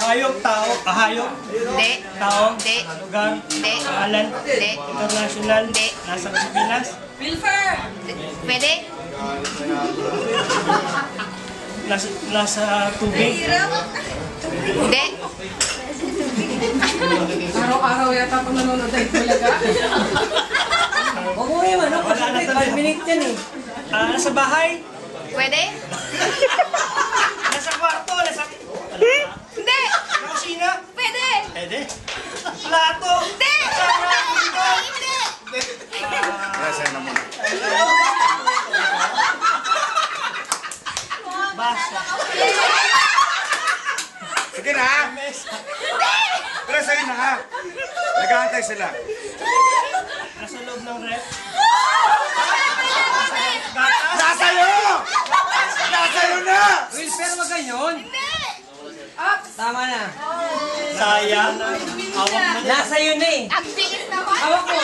Hayop, tao, hayop, Hindi. tao, Hindi. lugar, Hindi. pangalan, Hindi. international, Hindi. nasa Pilipinas, Pwede? nasa tubig, Hindi. Araw-araw yata pag nanonood ay talaga. Huwag mo yung ano, kasi Wala na 5 minutes yan eh. nasa bahay, Pwede? nasa kwarto, nasa Hindi. kusina, Pwede. pwede, plato, Hindi. Hindi. Rasa na muna. basa, Sige na! Pero sa'yo na ha! Nag-aantay sila. nasa loob ng rep, Nasa'yo! Nasa'yo na! Will, pero wag ganyan. Tama na. sayang, hawak mo na. Nasa yun na eh. Ang bilis naman. Hawak mo